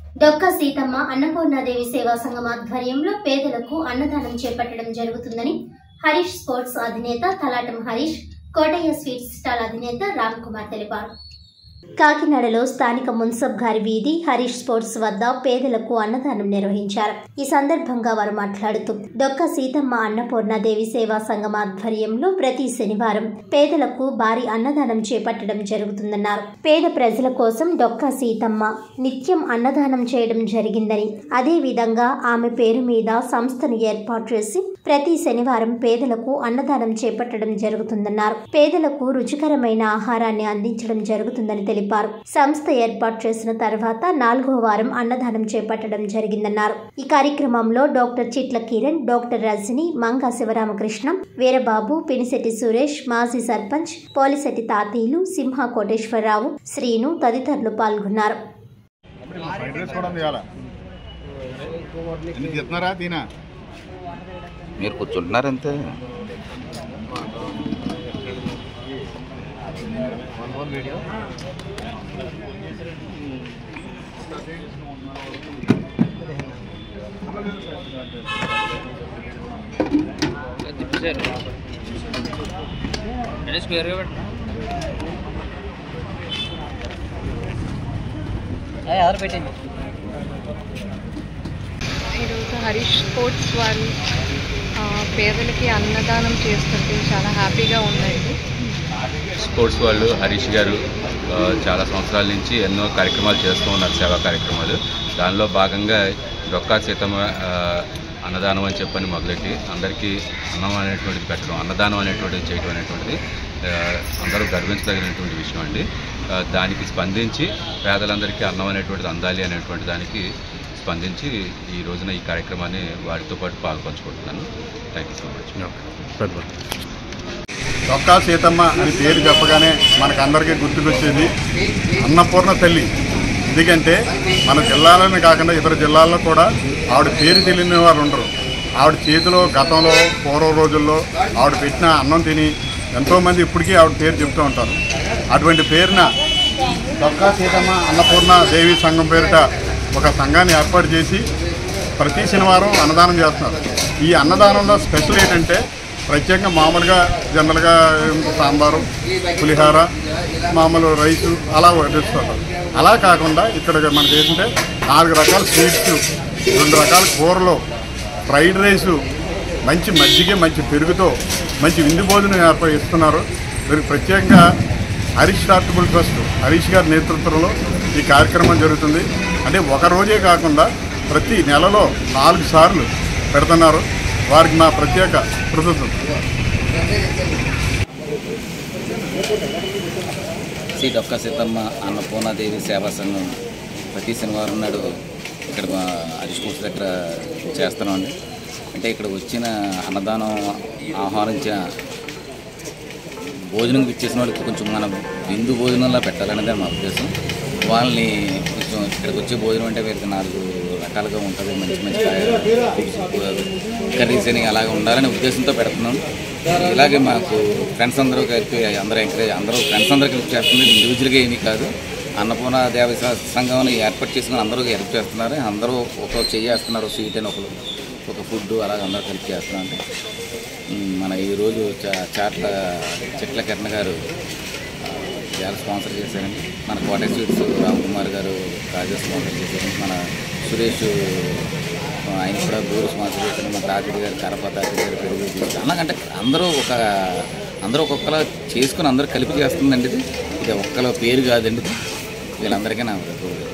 డొక్క సీతమ్మ అన్నపూర్ణాదేవి సేవా సంఘం ఆధ్వర్యంలో పేదలకు అన్నదానం చేపట్టడం జరుగుతుందని హరీష్ స్పోర్ట్స్ అధినేత తలాటం హరీష్, కోటయ్య స్వీట్స్ స్టాల్ అధినేత రామ్ కుమార్ తెలిపారు. కాకినాడలో స్థానిక మున్సబ్ గారి వీధి హరీష్ స్పోర్ట్స్ వద్ద పేదలకు అన్నదానం నిర్వహించారు. ఈ సందర్భంగా వారు మాట్లాడుతూ డొక్క సీతమ్మ అన్నపూర్ణాదేవి సేవా సంఘం ఆధ్వర్యంలో ప్రతి శనివారం పేదలకు భారీ అన్నదానం చేపట్టడం జరుగుతుందన్నారు. పేద ప్రజల కోసం డొక్క సీతమ్మ నిత్యం అన్నదానం చేయడం జరిగిందని, అదే విధంగా ఆమె పేరు మీద సంస్థను ఏర్పాటు చేసి ప్రతి శనివారం పేదలకు అన్నదానం చేపట్టడం జరుగుతుందన్నారు. పేదలకు రుచికరమైన ఆహారాన్ని అందించడం జరుగుతుందని తెలిపారు. సంస్థ ఏర్పాటు చేసిన తర్వాత 4వ వారం అన్నదానం చేపట్టడం జరిగిందన్నారు. ఈ కార్యక్రమంలో డాక్టర్ చిట్ల కిరణ్, డాక్టర్ రజని, మంగా శివరామకృష్ణం, వీరబాబు, పినిశెట్టి సురేష్, మాజీ సర్పంచ్ పోలిశెట్టి తాతీలు, సింహ కోటేశ్వరరావు, శ్రీను తదితరులు పాల్గొన్నారు. మీరు కూర్చుంటున్నారంతే. ఈరోజు హరీష్ స్పోర్ట్స్ వాళ్ళు పేదలకి అన్నదానం చేస్తుంటే చాలా హ్యాపీగా ఉందండి. స్పోర్ట్స్ వాళ్ళు హరీష్ గారు చాలా సంవత్సరాల నుంచి ఎన్నో కార్యక్రమాలు చేస్తూ ఉన్నారు, సేవా కార్యక్రమాలు. దానిలో భాగంగా డొక్కా సీతమ్మ అన్నదానం అని చెప్పని మొదలెట్టి అందరికీ అన్నం అనేటువంటిది పెట్టడం, అన్నదానం అనేటువంటిది చేయడం అనేటువంటిది అందరూ గర్వించదగినటువంటి విషయం అండి. దానికి స్పందించి పేదలందరికీ అన్నం అనేటువంటిది అందాలి అనేటువంటి దానికి స్పందించి ఈ రోజున ఈ కార్యక్రమాన్ని వారితో పాటు పాల్పంచుకుంటున్నాను. Thank you so much. Dokka Seethamma అని పేరు చెప్పగానే మనకందరికీ గుర్తుకొచ్చేది అన్నపూర్ణ తల్లి. ఎందుకంటే మన జిల్లాలోనే కాకుండా ఇతర జిల్లాల్లో కూడా ఆవిడ పేరు తెలియని వారు ఉండరు. ఆవిడ చేతిలో గతంలో పూర్వ రోజుల్లో ఆవిడ పెట్టిన అన్నం తిని ఎంతోమంది ఇప్పటికీ ఆవిడ పేరు చెప్తూ ఉంటారు. అటువంటి పేరున డొక్కా సీతమ్మ అన్నపూర్ణ దేవి సంఘం పేరిట ఒక సంఘాన్ని ఏర్పాటు చేసి ప్రతి శనివారం అన్నదానం చేస్తున్నారు. ఈ అన్నదానంలో స్పెషల్ ఏంటంటే ప్రత్యేకంగా మామూలుగా జనరల్గా సాంబారు, పులిహార, మామూలు రైసు అలా వడ్డిస్తారు. అలా కాకుండా ఇక్కడ మనకి ఏంటంటే 4 రకాల స్వీట్స్, 2 రకాల కూరలు, ఫ్రైడ్ రైసు, మంచి మజ్జిగ, మంచి పెరుగుతో మంచి విందు భోజనం ఇస్తున్నారు. వీరికి ప్రత్యేకంగా హరీష్ చారిటబుల్ ట్రస్ట్ హరీష్ గారి నేతృత్వంలో ఈ కార్యక్రమం జరుగుతుంది. అంటే ఒక రోజే కాకుండా ప్రతి నెలలో 4 సార్లు పెడుతున్నారు. వారికి మా ప్రత్యేక కృతజ్ఞతలు. శ్రీ డొక్క సీతమ్మ అన్నపూర్ణాదేవి సేవా సంఘం ప్రతి శనివారం నాడు ఇక్కడ హరీష్ స్పోర్ట్స్ దగ్గర చేస్తున్నామండి. అంటే ఇక్కడ వచ్చిన అన్నదానం ఆహ్వానించిన భోజనం ఇచ్చేసిన వాళ్ళకి కొంచెం మన విందు భోజనంలా పెట్టాలనేది మా ఉద్దేశం. వాళ్ళని కొంచెం ఇక్కడికి వచ్చే భోజనం అంటే వీరికి 4 రకాలుగా ఉంటుంది, మంచి మంచి కర్రీస్ అని అలాగే ఉండాలనే ఉద్దేశంతో పెడుతున్నాం. ఇలాగే మాకు ఫ్రెండ్స్ అందరూ కలిపి అందరూ ఫ్రెండ్స్ అందరూ కలిపి చేస్తుంది, ఇండివిజువల్గా ఏమీ కాదు. అన్నపూర్ణ దేవి సంఘం ఏర్పాటు చేసుకుని అందరూ హెల్ప్ చేస్తున్నారు. అందరూ ఒక చేస్తున్నారు, స్వీట్ అని ఒక ఫుడ్ అలాగే అందరూ కలిపి చేస్తున్నారు. మన ఈరోజు చిట్ల కిరణ్ గారు చాలా స్పాన్సర్ చేశారండి. మన కోటయ్య స్వీట్స్ రామ్ కుమార్ గారు రాజా స్పాన్సర్ చేశారు. మన సురేష్ ఆయన కూడా దూరు స్పాన్సర్ చేశారు. మన తాతిడి గారు కరప తాతిడి గారు పెరుగు అలాగంటే అందరూ ఒక్కొక్కలా చేసుకుని అందరూ కలిపి చేస్తుందండి. ఇది ఒక్కల పేరు కాదండి. వీళ్ళందరికీ నా